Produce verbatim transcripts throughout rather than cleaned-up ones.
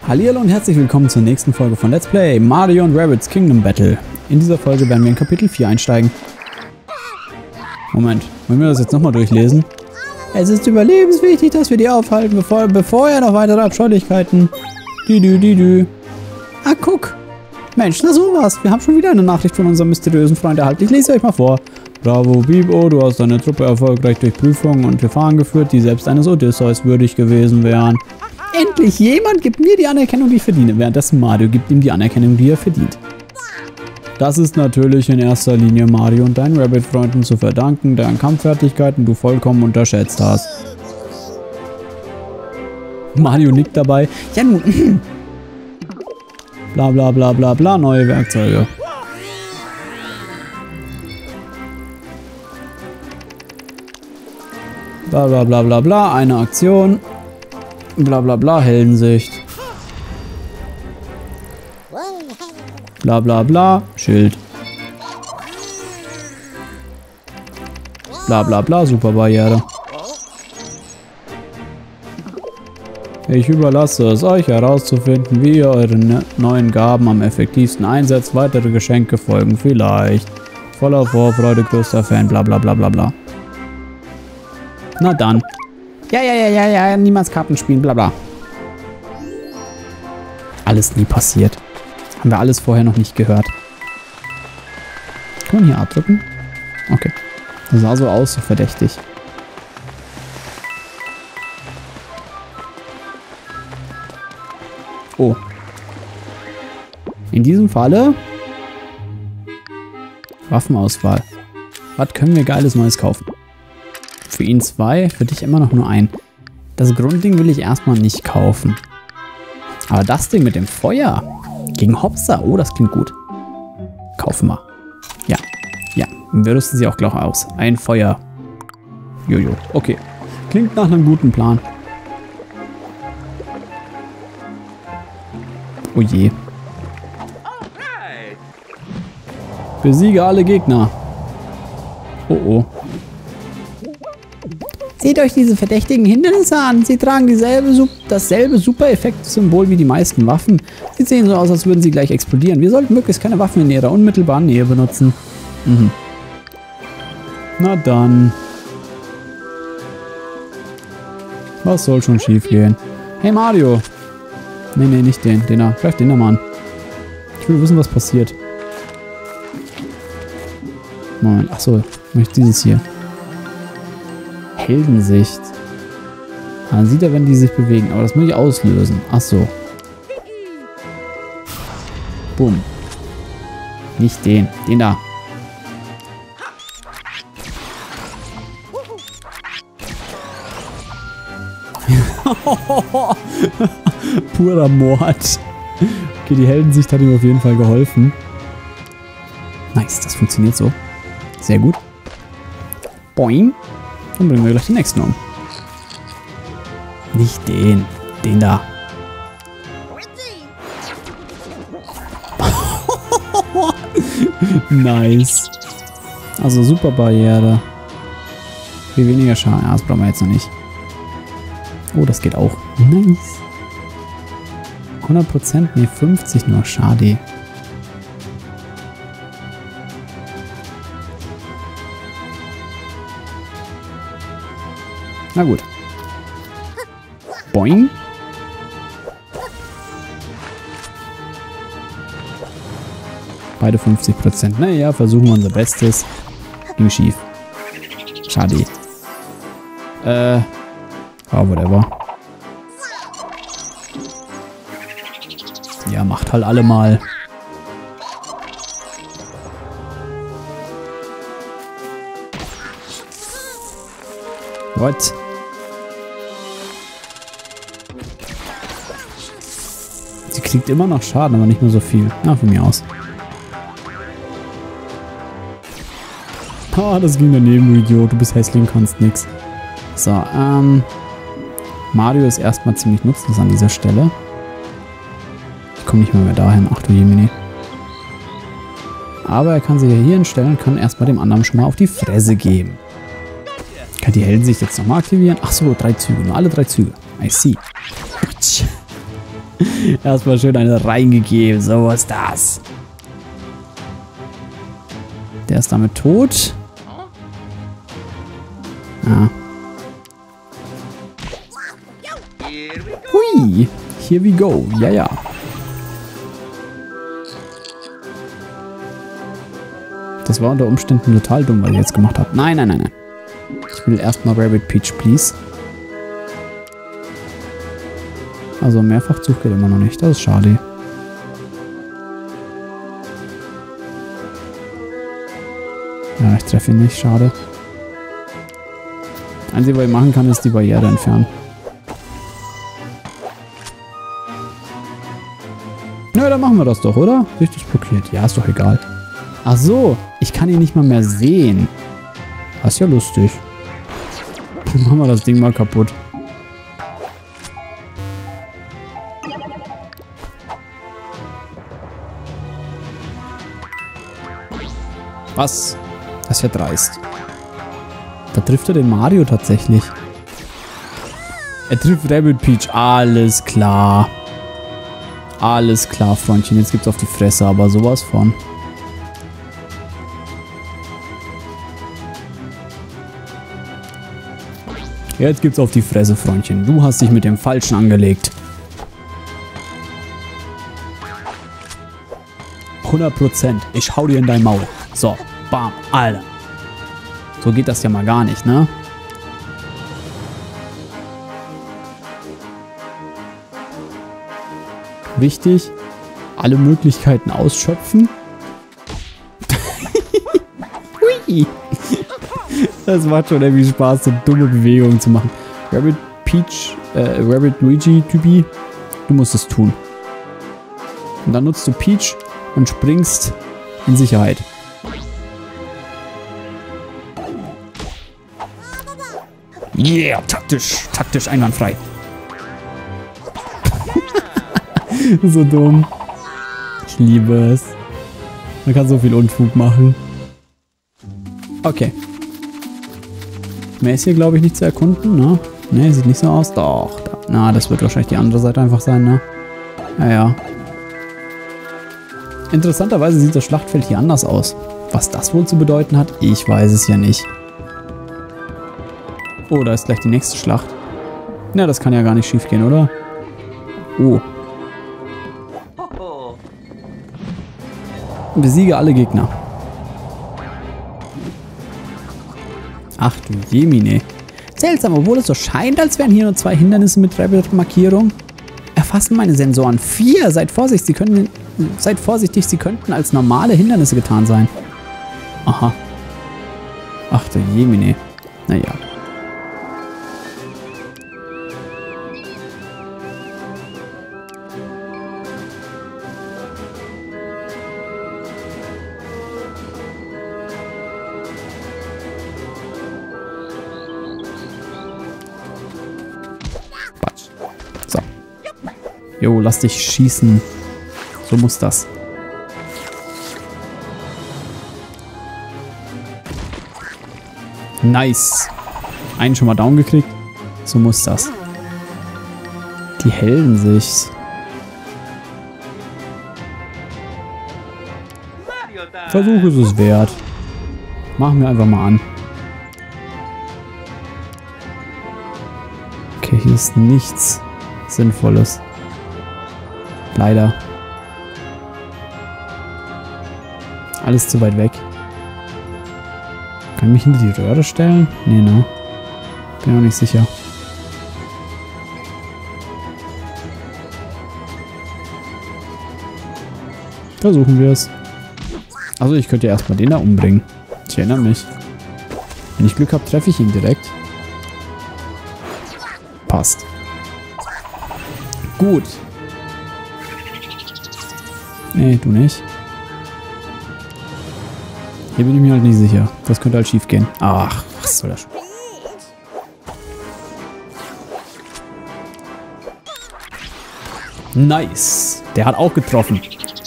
Hallihallo und herzlich willkommen zur nächsten Folge von Let's Play Mario und Rabbids Kingdom Battle. In dieser Folge werden wir in Kapitel vier einsteigen. Moment, wollen wir das jetzt nochmal durchlesen? Es ist überlebenswichtig, dass wir die aufhalten, bevor, bevor er noch weitere Abscheulichkeiten. Dü, dü, dü. Ah, guck. Mensch, na sowas. Wir haben schon wieder eine Nachricht von unserem mysteriösen Freund erhalten. Ich lese euch mal vor. Bravo, Bibo, du hast deine Truppe erfolgreich durch Prüfungen und Gefahren geführt, die selbst eines Odysseus würdig gewesen wären. Endlich jemand gibt mir die Anerkennung, die ich verdiene, währenddessen Mario gibt ihm die Anerkennung, die er verdient. Das ist natürlich in erster Linie Mario und deinen Rabbit-Freunden zu verdanken, deren Kampffertigkeiten du vollkommen unterschätzt hast. Mario nickt dabei. Ja nun. Bla bla bla bla bla, neue Werkzeuge. Bla bla bla bla bla, eine Aktion. Bla bla bla, Heldensicht. Bla bla bla, Schild. Bla bla bla, Superbarriere. Ich überlasse es euch herauszufinden, wie ihr eure ne neuen Gaben am effektivsten einsetzt. Weitere Geschenke folgen vielleicht. Voller Vorfreude, größter Fan, bla bla bla bla bla. Na dann. Ja, ja, ja, ja, ja, niemals Karten spielen, bla bla. Alles nie passiert. Haben wir alles vorher noch nicht gehört. Kann man hier A drücken? Okay. Das sah so aus, so verdächtig. Oh. In diesem Falle Waffenauswahl. Was können wir Geiles Neues kaufen? Für ihn zwei, für dich immer noch nur ein. Das Grundding will ich erstmal nicht kaufen. Aber das Ding mit dem Feuer gegen Hopsa, oh, das klingt gut. Kaufen wir. Ja, ja, wir rüsten sie auch gleich aus. Ein Feuer. Jojo, okay. Klingt nach einem guten Plan. Oh je. Besiege alle Gegner. Oh oh. Seht euch diese verdächtigen Hindernisse an. Sie tragen dieselbe, dasselbe Super-Effekt-Symbol wie die meisten Waffen. Sie sehen so aus, als würden sie gleich explodieren. Wir sollten möglichst keine Waffen in ihrer unmittelbaren Nähe benutzen. Mhm. Na dann. Was soll schon schief gehen? Hey Mario. Nee, nee, nicht den. Den da. Greif den da mal an. Ich will wissen, was passiert. Moment. Achso. Ich möchte dieses hier. Heldensicht. Man sieht er, wenn die sich bewegen. Aber das muss ich auslösen. Ach so. Bumm. Nicht den. Den da. Purer Mord. Okay, die Heldensicht hat ihm auf jeden Fall geholfen. Nice, das funktioniert so. Sehr gut. Boing. Dann bringen wir gleich den nächsten um. Nicht den. Den da. Nice. Also super Barriere. Viel weniger Schaden. Ja, das brauchen wir jetzt noch nicht. Oh, das geht auch. Nice. hundert Prozent, nee, fünfzig nur. Schade. Na gut. Boing. Beide fünfzig Prozent. Naja, versuchen wir unser Bestes. Ging schief. Schade. Äh. Oh, whatever. Ja, macht halt alle mal. What? Sie kriegt immer noch Schaden, aber nicht mehr so viel. Na, von mir aus. Ah, das ging daneben, du Idiot. Du bist hässlich und kannst nix. So, ähm... Mario ist erstmal ziemlich nutzlos an dieser Stelle. Ich komme nicht mehr, mehr dahin. Ach du Jemini. Aber er kann sich ja hier hinstellen und kann erstmal dem anderen schon mal auf die Fresse geben. Kann die Heldensicht jetzt nochmal aktivieren? Ach so, drei Züge. Nur alle drei Züge. I see. Erstmal schön eine reingegeben. So, was ist das? Der ist damit tot. Ah. Hui. Here we go. Ja, ja. Das war unter Umständen total dumm, was ich jetzt gemacht habe. Nein, nein, nein, nein. Ich will erstmal Rabbit Peach, please. Also Mehrfachzug geht immer noch nicht. Das ist schade. Ja, ich treffe ihn nicht. Schade. Das Einzige, was ich machen kann, ist die Barriere entfernen. Na, dann machen wir das doch, oder? Sich das blockiert. Ja, ist doch egal. Ach so, ich kann ihn nicht mal mehr sehen. Das ist ja lustig. Dann machen wir das Ding mal kaputt. Was? Das ist ja dreist. Da trifft er den Mario tatsächlich. Er trifft Rabbit Peach. Alles klar. Alles klar, Freundchen. Jetzt gibt's auf die Fresse, aber sowas von. Jetzt gibt's auf die Fresse, Freundchen. Du hast dich mit dem Falschen angelegt. hundert Prozent. Ich hau dir in dein Maul. So, bam, Alter. So geht das ja mal gar nicht, ne? Wichtig, alle Möglichkeiten ausschöpfen. Hui. Das macht schon irgendwie Spaß, so dumme Bewegungen zu machen. Rabbit Peach, äh, Rabbit Luigi, Typi, du musst es tun. Und dann nutzt du Peach und springst in Sicherheit. Yeah, taktisch, taktisch einwandfrei. So dumm. Ich liebe es. Man kann so viel Unfug machen. Okay. Mehr ist hier, glaube ich, nicht zu erkunden, ne? Ne, sieht nicht so aus. Doch. Da. Na, das wird wahrscheinlich die andere Seite einfach sein, ne? Ja, ja. Interessanterweise sieht das Schlachtfeld hier anders aus. Was das wohl zu bedeuten hat, ich weiß es ja nicht. Oh, da ist gleich die nächste Schlacht. Na, das kann ja gar nicht schief gehen, oder? Oh. Besiege alle Gegner. Ach du Jemine. Seltsam, obwohl es so scheint, als wären hier nur zwei Hindernisse mit Rabbit-Markierung. Erfassen meine Sensoren vier. Seid vorsichtig, sie können, seid vorsichtig, sie könnten als normale Hindernisse getan sein. Aha. Ach du Jemine. Naja. Jo, lass dich schießen. So muss das. Nice. Einen schon mal down gekriegt. So muss das. Die helden sich. Versuch ist es wert. Machen wir einfach mal an. Okay, hier ist nichts Sinnvolles. Leider. Alles zu weit weg. Kann ich mich hinter die Röhre stellen? Nee, ne? Bin auch nicht sicher. Versuchen wir es. Also ich könnte ja erstmal den da umbringen. Ich erinnere mich. Wenn ich Glück habe, treffe ich ihn direkt. Passt. Gut. Nee, du nicht. Hier bin ich mir halt nicht sicher. Das könnte halt schief gehen. Ach, was soll das schon? Nice. Der hat auch getroffen.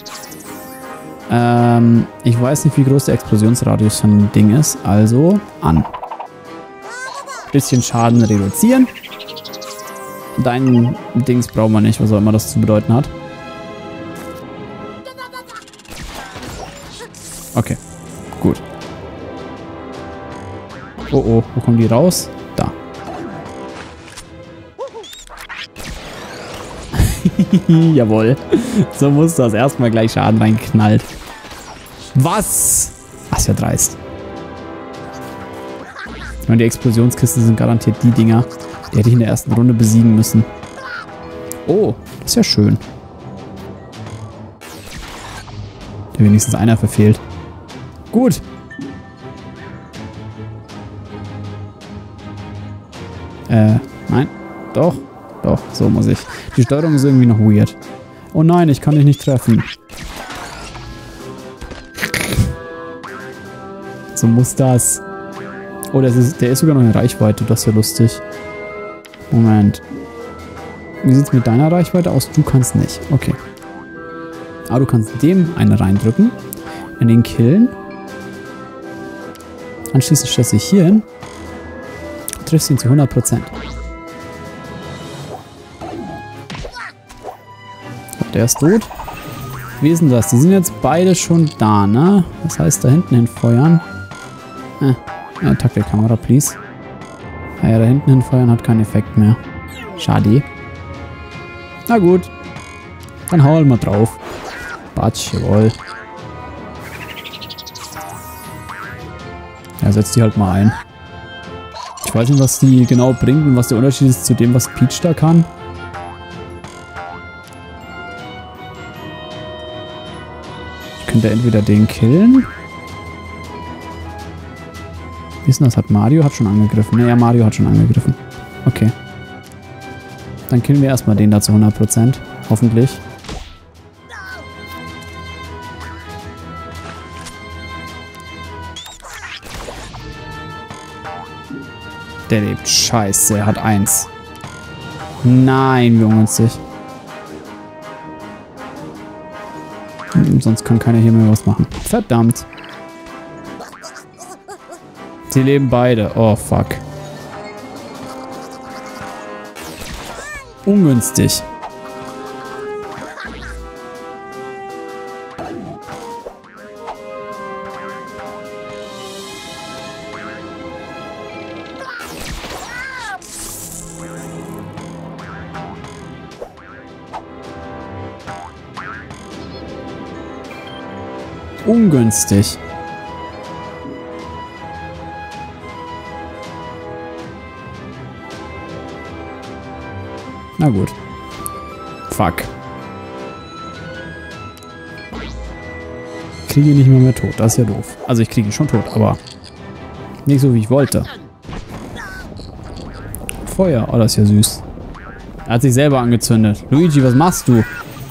Ähm, ich weiß nicht, wie groß der Explosionsradius von dem Ding ist. Also, an. Bisschen Schaden reduzieren. Dein Dings brauchen wir nicht, was auch immer das zu bedeuten hat. Okay, gut. Oh oh, wo kommen die raus? Da. Jawohl. So muss das erstmal gleich Schaden reinknallt. Was? Was ja dreist. Ich meine, die Explosionskisten sind garantiert die Dinger, die hätte ich in der ersten Runde besiegen müssen. Oh, das ist ja schön. Der wenigstens einer verfehlt. Gut. Äh, nein. Doch. Doch, so muss ich. Die Steuerung ist irgendwie noch weird. Oh nein, ich kann dich nicht treffen. So muss das. Oh, das ist, der ist sogar noch in Reichweite. Das ist ja lustig. Moment. Wie sieht es mit deiner Reichweite aus? Du kannst nicht. Okay. Aber du kannst dem eine reindrücken. In den killen. Anschließend stellst du dich hier hin. Triffst ihn zu hundert Prozent. Der ist tot. Wie ist denn das? Die sind jetzt beide schon da, ne? Das heißt, da hinten hin feuern. Äh, Attack der Kamera, please. Ah ja, da hinten hin feuern hat keinen Effekt mehr. Schade. Na gut. Dann hau halt mal drauf. Batsch, jawohl. Ja, setz die halt mal ein. Ich weiß nicht, was die genau bringt und was der Unterschied ist zu dem, was Peach da kann. Ich könnte entweder den killen. Wie ist denn das? Hat Mario hat schon angegriffen? Ne, ja, Mario hat schon angegriffen. Okay. Dann killen wir erstmal den da zu hundert Prozent. Hoffentlich. Der lebt. Scheiße, er hat eins. Nein, wie ungünstig. Hm, sonst kann keiner hier mehr was machen. Verdammt. Sie leben beide. Oh, fuck. Ungünstig. Ungünstig. Na gut. Fuck. Ich kriege ihn nicht mehr, mehr tot. Das ist ja doof. Also ich kriege ihn schon tot, aber nicht so, wie ich wollte. Feuer. Oh, das ist ja süß. Er hat sich selber angezündet. Luigi, was machst du?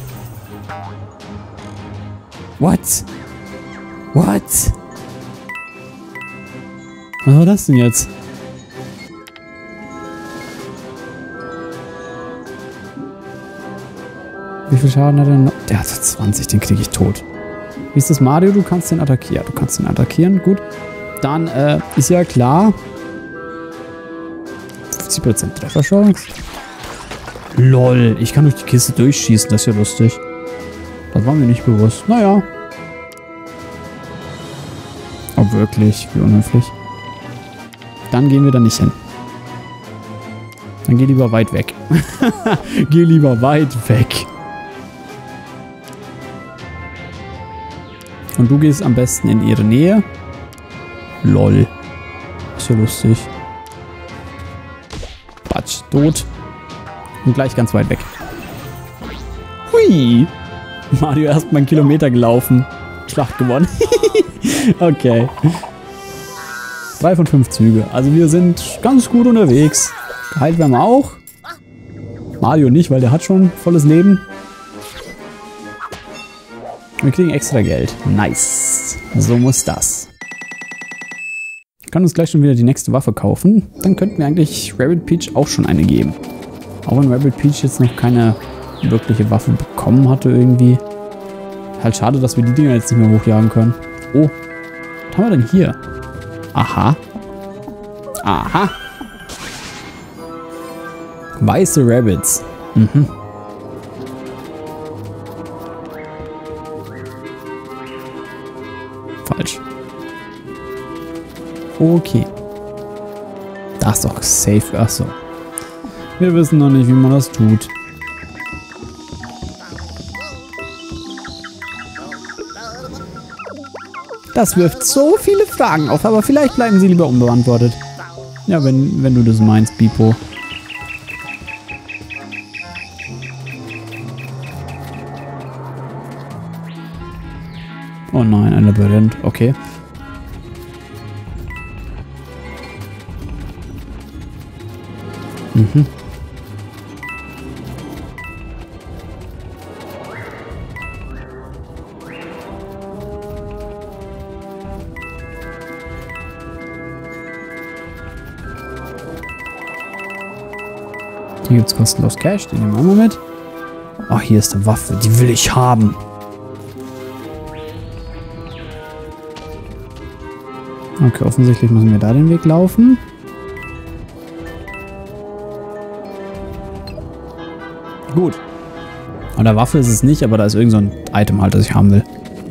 What? What? Was war das denn jetzt? Wie viel Schaden hat er noch? Der hat zwanzig, den kriege ich tot. Wie ist das, Mario? Du kannst den attackieren. Du kannst den attackieren, gut. Dann äh, ist ja klar. fünfzig Prozent Trefferchance. Lol, ich kann durch die Kiste durchschießen, das ist ja lustig. Das war mir nicht bewusst. Naja. Oh, wirklich? Wie unhöflich. Dann gehen wir da nicht hin. Dann geh lieber weit weg. Geh lieber weit weg. Und du gehst am besten in ihre Nähe. Lol. Ist ja lustig. Quatsch, tot. Und gleich ganz weit weg. Hui. Mario erst mal einen Kilometer gelaufen. Schlacht gewonnen. Okay. Drei von fünf Züge. Also wir sind ganz gut unterwegs. Geheilt werden wir auch. Mario nicht, weil der hat schon volles Leben. Wir kriegen extra Geld. Nice. So muss das. Ich kann uns gleich schon wieder die nächste Waffe kaufen. Dann könnten wir eigentlich Rabbit Peach auch schon eine geben. Auch wenn Rabbit Peach jetzt noch keine wirkliche Waffe bekommen hatte irgendwie. Halt schade, dass wir die Dinger jetzt nicht mehr hochjagen können. Oh, was haben wir denn hier? Aha. Aha. Weiße Rabbits. Mhm. Falsch. Okay. Das ist doch safe. Achso. Wir wissen noch nicht, wie man das tut. Das wirft so viele Fragen auf, aber vielleicht bleiben sie lieber unbeantwortet. Ja, wenn, wenn du das meinst, Bipo. Oh nein, ein Labyrinth. Okay. Mhm. Hier gibt es kostenlos Cash, den nehmen wir mal mit. Ach, hier ist eine Waffe, die will ich haben. Okay, offensichtlich müssen wir da den Weg laufen. Gut. An der Waffe ist es nicht, aber da ist irgend so ein Item halt, das ich haben will.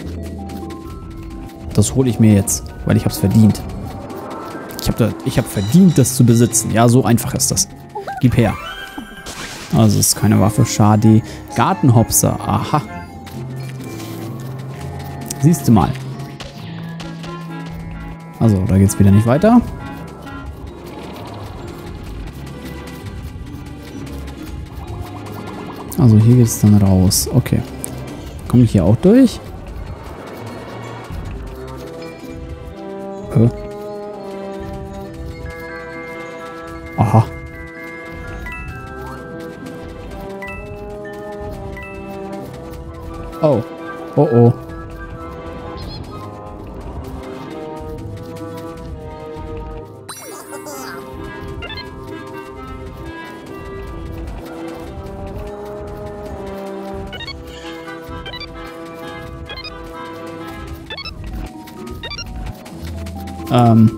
Das hole ich mir jetzt, weil ich habe es verdient. Ich habe da, ich habe verdient, das zu besitzen. Ja, so einfach ist das. Gib her. Also es ist keine Waffe, schade. Gartenhopser, aha. Siehst du mal. Also, da geht's wieder nicht weiter. Also hier geht es dann raus. Okay. Komme ich hier auch durch? Hä? Aha. Oh. Oh oh. Ähm.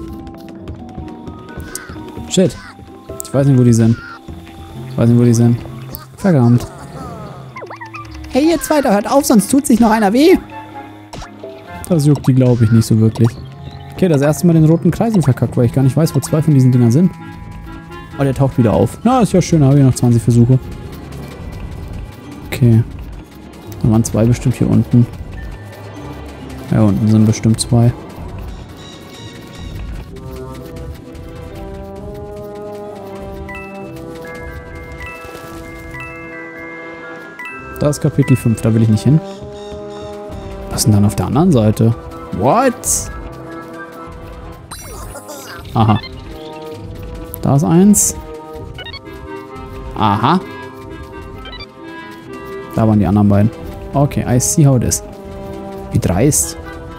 Shit. Ich weiß nicht, wo die sind. Ich weiß nicht, wo die sind. Verdammt. Hey, ihr Zweiter, hört auf, sonst tut sich noch einer weh. Das juckt die, glaube ich, nicht so wirklich. Okay, das erste Mal den roten Kreisel verkackt, weil ich gar nicht weiß, wo zwei von diesen Dingern sind. Oh, der taucht wieder auf. Na, ist ja schön, da habe ich noch zwanzig Versuche. Okay. Da waren zwei bestimmt hier unten. Ja, unten sind bestimmt zwei. Da ist Kapitel fünf, da will ich nicht hin. Was ist denn dann auf der anderen Seite? What? Aha. Da ist eins. Aha. Da waren die anderen beiden. Okay, I see how it is. Wie dreist.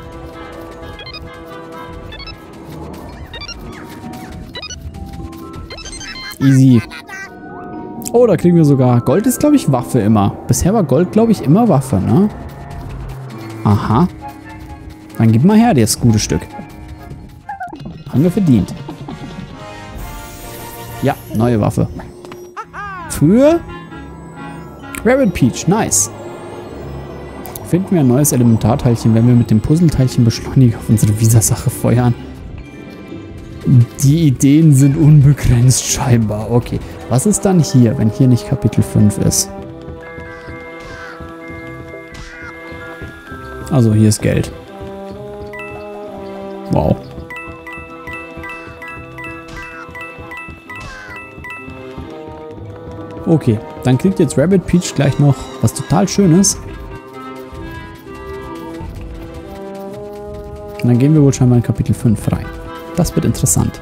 Easy. Oh, da kriegen wir sogar... Gold ist, glaube ich, Waffe immer. Bisher war Gold, glaube ich, immer Waffe, ne? Aha. Dann gib mal her, das gute Stück. Haben wir verdient. Ja, neue Waffe. Für... Rabbit Peach, nice. Finden wir ein neues Elementarteilchen, wenn wir mit dem Puzzleteilchen Beschleuniger auf unsere Visa-Sache feuern. Die Ideen sind unbegrenzt scheinbar. Okay. Was ist dann hier, wenn hier nicht Kapitel fünf ist? Also hier ist Geld. Wow. Okay, dann kriegt jetzt Rabbit Peach gleich noch was total Schönes. Und dann gehen wir wohl scheinbar in Kapitel fünf rein. Das wird interessant.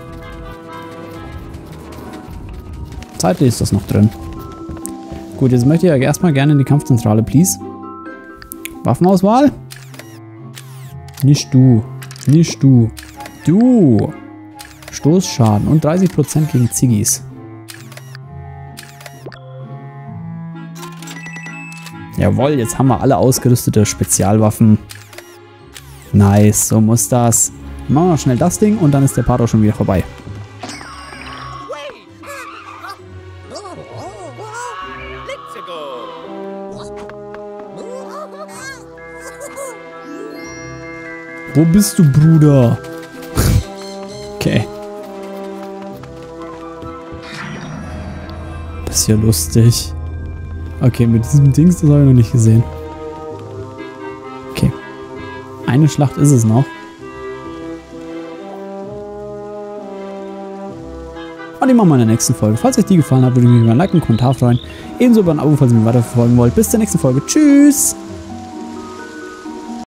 Zeitlich ist das noch drin. Gut, jetzt möchte ich ja erstmal gerne in die Kampfzentrale, please. Waffenauswahl? Nicht du. Nicht du. Du. Stoßschaden und dreißig Prozent gegen Ziggis. Jawohl, jetzt haben wir alle ausgerüstete Spezialwaffen. Nice, so muss das. Dann machen wir noch schnell das Ding und dann ist der Part auch schon wieder vorbei. Wo bist du, Bruder? Okay. Das ist ja lustig. Okay, mit diesem Dings, das habe ich noch nicht gesehen. Okay. Eine Schlacht ist es noch. Und die machen wir in der nächsten Folge. Falls euch die gefallen hat, würde ich mich über ein Like und einen Kommentar freuen. Ebenso über ein Abo, falls ihr mich weiterverfolgen wollt. Bis zur nächsten Folge. Tschüss!